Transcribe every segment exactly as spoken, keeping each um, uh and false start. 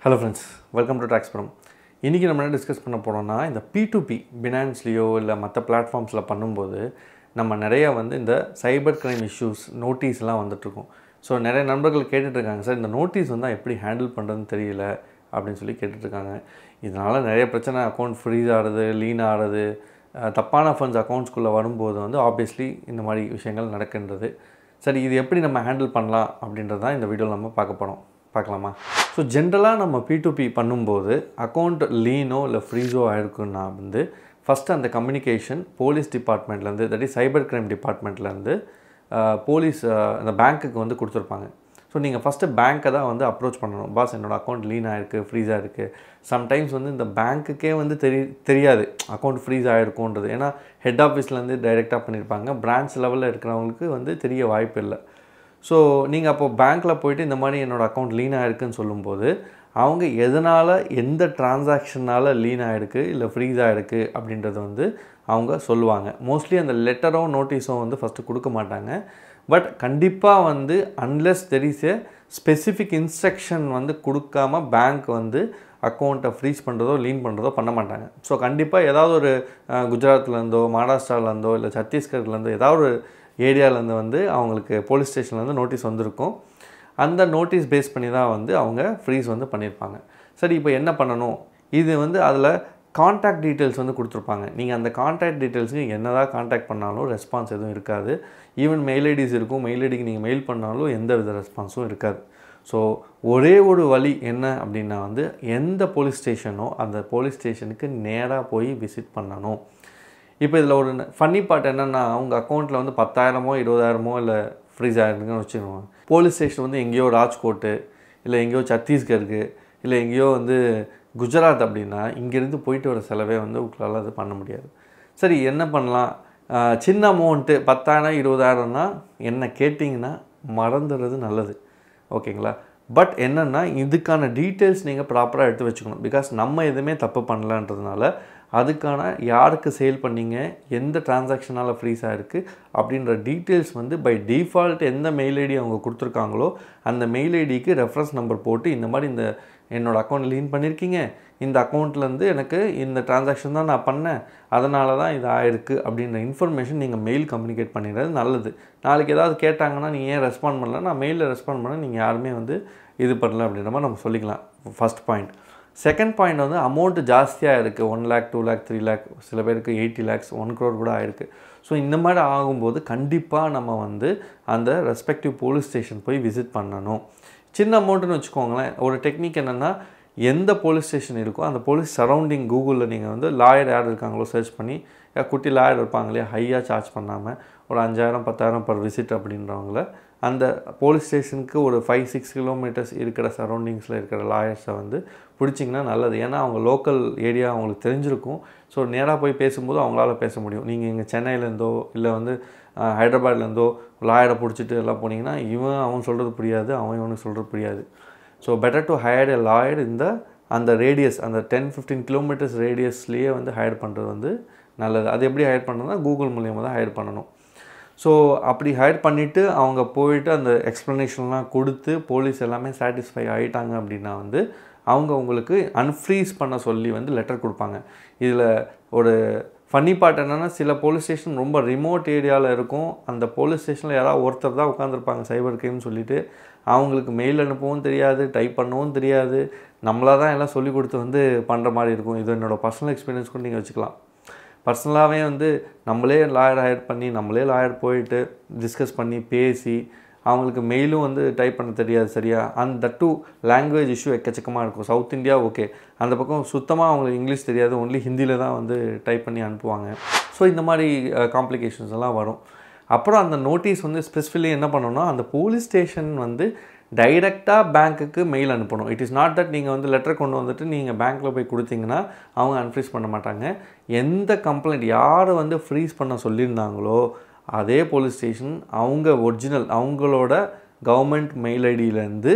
Hello friends, welcome to Taxpuram. இன்னைக்கு நம்ம என்ன டிஸ்கஸ் பண்ண போறோம்னா இந்த P two P Binance-லியோ இல்ல மத்த பிளாட்ஃபார்ம்ஸ்ல பண்ணும்போது நம்ம நிறைய வந்து இந்த சைபர் கிரைம் இஷ்யூஸ் நோட்டீஸ்லாம் வந்துட்டு இருக்கும். சோ நிறைய நண்பர்கள் கேட்டுட்டு இருக்காங்க சார் இந்த நோட்டீஸ் வந்தா எப்படி ஹேண்டில் பண்றதுன்னு தெரியல அப்படினு சொல்லி கேட்டுட்டு இருக்காங்க. இதனால நிறைய பிரச்சனை அக்கவுண்ட் ஃப்ரீஸ் ஆறது, லீன் ஆறது, தப்பான ஃபண்ட்ஸ் அக்கவுண்ட்ஸ்க்குள்ள வரும்போது வந்து obviously இந்த மாதிரி விஷயங்கள் நடக்கின்றது. சரி இது எப்படி நம்ம ஹேண்டில் பண்ணலாம் அப்படின்றத தான் இந்த வீடியோல நம்ம பார்க்க போறோம். பார்க்கலாமா? ஸோ ஜென்ரலாக நம்ம P two P பண்ணும்போது அக்கௌண்ட் லீனோ இல்லை ஃப்ரீஸோ ஆயிருக்குன்னா வந்து ஃபஸ்ட்டு அந்த கம்யூனிகேஷன் போலீஸ் டிபார்ட்மெண்ட்லேருந்து தட் இஸ் சைபர் கிரைம் டிபார்ட்மெண்ட்லேருந்து போலீஸ் அந்த பேங்க்குக்கு வந்து கொடுத்துருப்பாங்க. ஸோ நீங்கள் ஃபஸ்ட்டு பேங்க்கை தான் வந்து அப்ரோச் பண்ணணும். பாஸ் என்னோடய அக்கௌண்ட் லீன் ஆகிருக்கு, ஃப்ரீஸ் ஆகிருக்கு. சம்டைம்ஸ் வந்து இந்த பேங்க்குக்கே வந்து தெரி தெரியாது அக்கௌண்ட் ஃப்ரீஸ் ஆகிருக்குன்றது. ஏன்னா ஹெட் ஆஃபீஸ்லேருந்து டைரெக்டாக பண்ணியிருப்பாங்க. பிரான்ச் லெவலில் இருக்கிறவங்களுக்கு வந்து தெரிய வாய்ப்பு இல்லை. ஸோ நீங்கள் அப்போது பேங்க்கில் போய்ட்டு இந்த மாதிரி என்னோடய அக்கௌண்ட் லீன் ஆகிருக்குன்னு சொல்லும்போது அவங்க எதனால் எந்த டிரான்சாக்ஷனால் லீன் ஆகிருக்கு இல்லை ஃப்ரீஸ் ஆகிருக்கு அப்படின்றத வந்து அவங்க சொல்லுவாங்க. மோஸ்ட்லி அந்த லெட்டரோ நோட்டீஸோ வந்து ஃபஸ்ட்டு கொடுக்க மாட்டாங்க. பட் கண்டிப்பாக வந்து unless there is a specific instruction வந்து கொடுக்காம பேங்க் வந்து அக்கௌண்ட்டை ஃப்ரீஸ் பண்ணுறதோ லீன் பண்ணுறதோ பண்ண மாட்டாங்க. ஸோ கண்டிப்பாக ஏதாவது ஒரு குஜராத்லேருந்தோ மகாராஷ்டிராவிலேருந்தோ இல்லை சத்தீஸ்கர்லேருந்தோ ஏதாவது ஒரு ஏரியாவிலேருந்து வந்து அவங்களுக்கு போலீஸ் ஸ்டேஷன்லேருந்து நோட்டீஸ் வந்திருக்கும். அந்த நோட்டீஸ் பேஸ் பண்ணி தான் வந்து அவங்க ஃப்ரீஸ் வந்து பண்ணியிருப்பாங்க. சரி இப்போ என்ன பண்ணணும்? இது வந்து அதில் கான்டாக்ட் டீட்டெயில்ஸ் வந்து கொடுத்துருப்பாங்க. நீங்கள் அந்த கான்டாக்ட் டீட்டெயில்ஸுக்கு என்ன தான் கான்டாக்ட் பண்ணாலும் ரெஸ்பான்ஸ் எதுவும் இருக்காது. ஈவன் மெயில் ஐடிஸ் இருக்கும். மெயில் ஐடிக்கு நீங்கள் மெயில் பண்ணாலும் எந்த வித ரெஸ்பான்ஸும் இருக்காது. ஸோ ஒரே ஒரு வழி என்ன அப்படின்னா வந்து எந்த போலீஸ் ஸ்டேஷனோ அந்த போலீஸ் ஸ்டேஷனுக்கு நேராக போய் விசிட் பண்ணணும். இப்போ இதில் ஒரு ஃபன்னி பார்ட் என்னென்னா அவங்க அக்கௌண்ட்டில் வந்து பத்தாயிரமோ இருபதாயிரமோ இல்லை ஃப்ரீஸ் ஆகிருக்குன்னு வச்சுக்கோங்க. போலீஸ் ஸ்டேஷன் வந்து எங்கேயோ ராஜ்கோட்டு இல்லை எங்கேயோ சத்தீஸ்கருக்கு இல்லை எங்கேயோ வந்து குஜராத் அப்படின்னா இங்கேருந்து போயிட்டு வர செலவே வந்து உங்களால் அது பண்ண முடியாது. சரி என்ன பண்ணலாம்? சின்ன அமௌண்ட்டு பத்தாயிரம் இருபதாயிரம்னா என்ன கேட்டிங்கன்னா மறந்துடுறது நல்லது. ஓகேங்களா? பட் என்னென்னா இதுக்கான டீட்டெயில்ஸ் நீங்கள் ப்ராப்பராக எடுத்து வச்சுக்கணும். பிகாஸ் நம்ம எதுவுமே தப்பு பண்ணலன்றதுனால அதுக்கான யாருக்கு சேல் பண்ணிங்க, எந்த டிரான்சாக்ஷனால் ஃப்ரீஸ் ஆகிருக்கு அப்படின்ற டீட்டெயில்ஸ் வந்து பை டிஃபால்ட் எந்த மெயில் ஐடி அவங்க கொடுத்துருக்காங்களோ அந்த மெயில் ஐடிக்கு ரெஃபரன்ஸ் நம்பர் போட்டு இந்த மாதிரி இந்த என்னோடய அக்கௌண்ட் லீன் பண்ணியிருக்கீங்க, இந்த அக்கௌண்ட்லேருந்து எனக்கு இந்த டிரான்சாக்ஷன் தான் நான் பண்ணேன், அதனால தான் இது ஆயிருக்கு அப்படின்ற இன்ஃபர்மேஷன் நீங்கள் மெயில் கம்யூனிகேட் பண்ணிடுறது நல்லது. நாளைக்கு ஏதாவது கேட்டாங்கன்னா நீ ஏன் ரெஸ்பாண்ட் பண்ணல, நான் மெயிலில் ரெஸ்பாண்ட் பண்ண நீங்கள் யாருமே வந்து இது பண்ணல அப்படின்ற மாதிரி நம்ம சொல்லிக்கலாம். First point. செகண்ட் பாயிண்ட் வந்து அமௌண்ட்டு ஜாஸ்தியாக இருக்குது. One lakh two lakh three lakh சில பேருக்கு எயிட்டி லேக்ஸ் ஒன் க்ரோர் கூட ஆகிருக்கு. ஸோ இந்த மாதிரி ஆகும்போது கண்டிப்பாக நம்ம வந்து அந்த ரெஸ்பெக்டிவ் போலீஸ் ஸ்டேஷன் போய் விசிட் பண்ணணும். சின்ன அமௌண்ட்டுன்னு வச்சுக்கோங்களேன். ஒரு டெக்னிக் என்னென்னா எந்த போலீஸ் ஸ்டேஷன் இருக்கோ அந்த போலீஸ் சரௌண்டிங் கூகுளில் நீங்கள் வந்து லாயர் யார் இருக்காங்களோ சர்ச் பண்ணி குட்டி லாயர் இருப்பாங்க இல்லையா, ஹையாக சார்ஜ் பண்ணாமல் ஒரு அஞ்சாயிரம் பத்தாயிரம் பர் விசிட் அப்படின்றவங்கள அந்த போலீஸ் ஸ்டேஷனுக்கு ஒரு ஃபைவ் சிக்ஸ் கிலோமீட்டர்ஸ் இருக்கிற சரௌண்டிங்ஸில் இருக்கிற லாயர்ஸை வந்து பிடிச்சிங்கன்னா நல்லது. ஏன்னா அவங்க லோக்கல் ஏரியா அவங்களுக்கு தெரிஞ்சிருக்கும். ஸோ நேராக போய் பேசும்போது அவங்களால பேச முடியும். நீங்கள் இங்கே சென்னையிலேருந்தோ இல்லை வந்து ஹைதராபாத்லேருந்தோ லாயரை பிடிச்சிட்டு எல்லாம் போனீங்கன்னா இவன் அவன் சொல்கிறது புரியாது, அவன் இவனுக்கு சொல்கிறது புரியாது. So better to hire a lawyer இந்த அந்த ரேடியஸ் அந்த டென் ஃபிஃப்டீன் கிலோமீட்டர்ஸ் ரேடியஸ்லேயே வந்து ஹையர் பண்ணுறது வந்து நல்லது. அது எப்படி ஹையர் பண்ணுறதுனா கூகுள் மூலியமாக தான் ஹையர் பண்ணணும். ஸோ அப்படி ஹையர் பண்ணிவிட்டு அவங்க போயிட்டு அந்த எக்ஸ்ப்ளனேஷன்லாம் கொடுத்து போலீஸ் எல்லாமே சாட்டிஸ்ஃபை ஆகிட்டாங்க அப்படின்னா வந்து அவங்க உங்களுக்கு அன்ஃப்ரீஸ் பண்ண சொல்லி வந்து லெட்டர் கொடுப்பாங்க. இதில் ஒரு ஃபன்னி பார்ட் என்னென்னா சில போலீஸ் ஸ்டேஷன் ரொம்ப ரிமோட் ஏரியாவில் இருக்கும். அந்த போலீஸ் ஸ்டேஷனில் யாராவது ஒருத்தர் தான் உட்காந்துருப்பாங்க சைபர் கிரைம்னு சொல்லிவிட்டு. அவங்களுக்கு மெயில் அனுப்பவும் தெரியாது, டைப் பண்ணவும் தெரியாது. நம்மளாக தான் எல்லாம் சொல்லி கொடுத்து வந்து பண்ணுற மாதிரி இருக்கும். இது என்னோடய பர்சனல் எக்ஸ்பீரியன்ஸ் கூட நீங்கள் வச்சுக்கலாம். பர்சனலாகவே வந்து நம்மளே லாயர் ஹையர் பண்ணி நம்மளே லாயர் போயிட்டு டிஸ்கஸ் பண்ணி பேசி அவங்களுக்கு மெயிலும் வந்து டைப் பண்ண தெரியாது சரியா. அந்த டூ லாங்குவேஜ் இஷ்யூ எக்கச்சக்கமாக இருக்கும். சவுத் இந்தியா ஓகே, அந்த பக்கம் சுத்தமாக அவங்களுக்கு இங்கிலீஷ் தெரியாது, ஒன்லி ஹிந்தியில் தான் வந்து டைப் பண்ணி அனுப்புவாங்க. ஸோ இந்த மாதிரி காம்ப்ளிகேஷன்ஸ் எல்லாம் வரும். அப்புறம் அந்த நோட்டீஸ் வந்து ஸ்பெசிஃபிக்கலி என்ன பண்ணணும்னா அந்த போலீஸ் ஸ்டேஷன் வந்து டைரெக்டாக பேங்க்குக்கு மெயில் அனுப்பணும். இட் இஸ் நாட் தட் நீங்கள் வந்து லெட்டர் கொண்டு வந்துட்டு நீங்கள் பேங்க்கில் போய் கொடுத்தீங்கன்னா அவங்க அன்ஃப்ரீஸ் பண்ண மாட்டாங்க. எந்த கம்ப்ளைண்ட் யார் வந்து ஃப்ரீஸ் பண்ண சொல்லியிருந்தாங்களோ அதே போலீஸ் ஸ்டேஷன் அவங்க ஒரிஜினல் அவங்களோட கவர்மெண்ட் மெயில் ஐடியிலேருந்து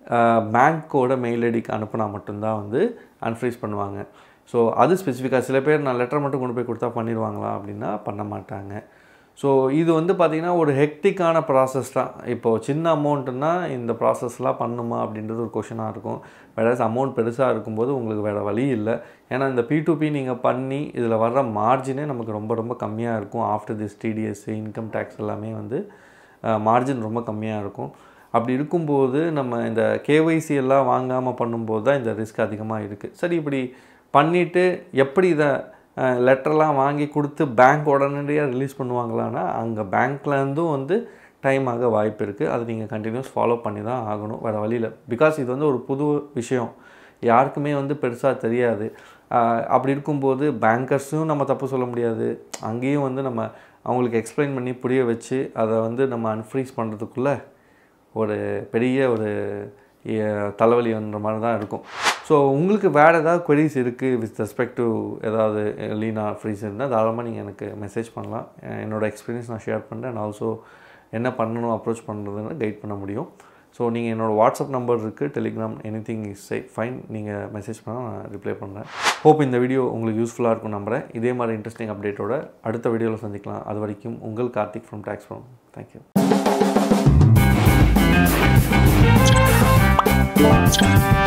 பேங்க்கோட மெயில் ஐடிக்கு அனுப்புனா மட்டும்தான் வந்து அன்ஃப்ரீஸ் பண்ணுவாங்க. ஸோ அது ஸ்பெசிஃபிக்காக சில பேர் நான் லெட்டர் மட்டும் கொண்டு போய் கொடுத்தா பண்ணிடுவாங்களா அப்படின்னா பண்ண மாட்டாங்க. ஸோ இது வந்து பார்த்திங்கன்னா ஒரு ஹெக்டிக்கான ப்ராசஸ் தான். இப்போது சின்ன அமௌண்ட்டுன்னா இந்த ப்ராசஸ்லாம் பண்ணுமா அப்படின்றது ஒரு கொஷனாக இருக்கும். வேறு அமௌண்ட் பெருசாக இருக்கும்போது உங்களுக்கு வேறு வழி இல்லை. ஏன்னா இந்த பி டு பி நீங்கள் பண்ணி இதில் வர்ற மார்ஜினே நமக்கு ரொம்ப ரொம்ப கம்மியாக இருக்கும். After this TDS income tax எல்லாமே வந்து மார்ஜின் ரொம்ப கம்மியாக இருக்கும். அப்படி இருக்கும்போது நம்ம இந்த கேஒய்சி எல்லாம் வாங்காமல் பண்ணும்போது தான் இந்த ரிஸ்க் அதிகமாக இருக்குது. சரி, இப்படி பண்ணிவிட்டு எப்படி இதை லெட்டர்லாம் வாங்கி கொடுத்து பேங்க் உடனடியாக ரிலீஸ் பண்ணுவாங்களான்னா அங்கே பேங்க்லேருந்தும் வந்து டைம் ஆக வாய்ப்பு இருக்குது. அது நீங்கள் கண்டினியூஸ் ஃபாலோ பண்ணி தான் ஆகணும், வேறு வழியில். பிகாஸ் இது வந்து ஒரு புது விஷயம், யாருக்குமே வந்து பெருசாக தெரியாது. அப்படி இருக்கும்போது பேங்கர்ஸும் நம்ம தப்பு சொல்ல முடியாது. அங்கேயும் வந்து நம்ம அவங்களுக்கு எக்ஸ்பிளைன் பண்ணி புரிய வச்சு அதை வந்து நம்ம அன்ஃப்ரீஸ் பண்ணுறதுக்குள்ளே ஒரு பெரிய ஒரு தலைவலி வந்த மாதிரி தான் இருக்கும். ஸோ உங்களுக்கு வேறு ஏதாவது queries இருக்குது வித் ரெஸ்பெக்ட் டு ஏதாவது லீனா ஃப்ரீஸ் இருந்தால் தாராளமாக நீங்கள் எனக்கு மெசேஜ் பண்ணலாம். என்னோடய எக்ஸ்பீரியன்ஸ் நான் ஷேர் பண்ணுறேன். அண்ட் ஆல்சோ என்ன பண்ணணும், அப்ரோச் பண்ணுறதுன்னு கைட் பண்ண முடியும். ஸோ நீங்கள் என்னோடய வாட்ஸ்அப் நம்பர் இருக்குது, டெலிகிராம், எனி திங் இஸ் சை ஃபைன். நீங்கள் மெசேஜ் பண்ணால் நான் ரிப்ளை பண்ணுறேன். ஹோப் இந்த வீடியோ உங்களுக்கு யூஸ்ஃபுல்லாக இருக்கும் நம்புகிறேன். இதே மாதிரி இன்ட்ரெஸ்டிங் அப்டேட்டோட அடுத்த வீடியோவில் சந்திக்கலாம். அது வரைக்கும் உங்கள் கார்த்திக் ஃப்ரம் Taxpuram. தேங்க்யூ.